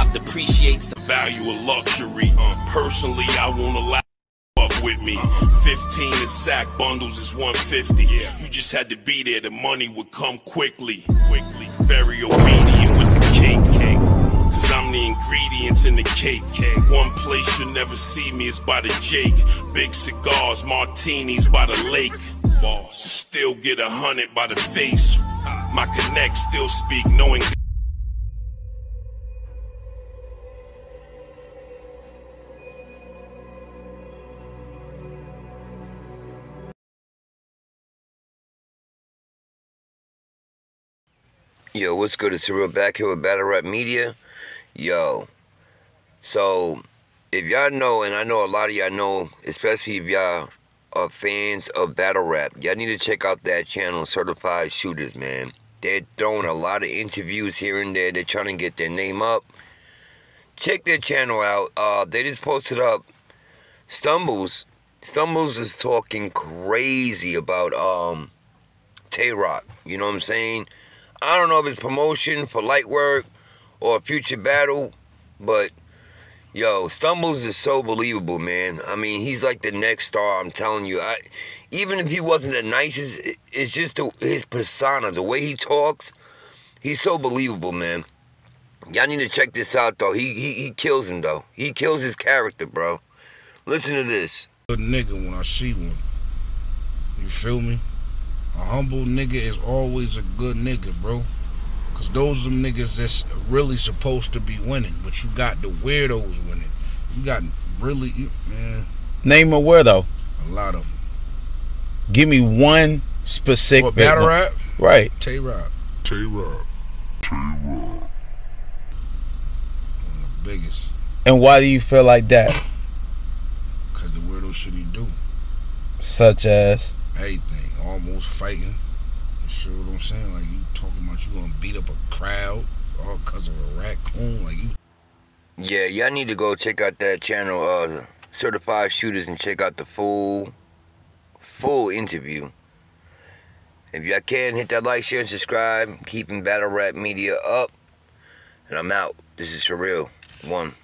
depreciates the value of luxury. Personally, I won't allow fuck with me. 15 in sack bundles is 150. You just had to be there, the money would come quickly. Very obedient with the cake. Cause I'm the ingredients in the cake. One place you'll never see me is by the Jake. Big cigars, martinis by the lake. Still get 100 by the face. My connect still speak knowing. Yo, what's good? It's Surreal back here with Battle Rap Media. Yo, so if y'all know, and I know a lot of y'all know, especially if y'all are fans of battle rap, y'all need to check out that channel, Certified Shooters, man. They're throwing a lot of interviews here and there. They're trying to get their name up. Check their channel out. They just posted up Stumbles. Stumbles is talking crazy about Tay Roc. You know what I'm saying? I don't know if it's promotion for light work or a future battle, but yo, Stumbles is so believable, man. I mean, he's like the next star, I'm telling you. Even if he wasn't the nicest, it's just his persona, the way he talks. He's so believable, man. Y'all need to check this out, though. He kills him, though. He kills his character, bro. Listen to this. Good nigga when I see one. You feel me? A humble nigga is always a good nigga, bro. Cause those are them niggas that's really supposed to be winning. But you got the weirdos winning. You got really, man. Name a weirdo. A lot of them. Give me one specific. What, battle rap? Right. Tay Roc. One of the biggest. And why do you feel like that? Cause the weirdo shit he do. Such as? Everything. Almost fighting. You sure what I'm saying? Like, you talking about you gonna beat up a crowd all because of a raccoon? Like, you. Yeah, y'all need to go check out that channel, Certified Shooters, and check out the full interview. If y'all can, hit that like, share, and subscribe. Keeping Battle Rap Media up. And I'm out. This is For Real. One.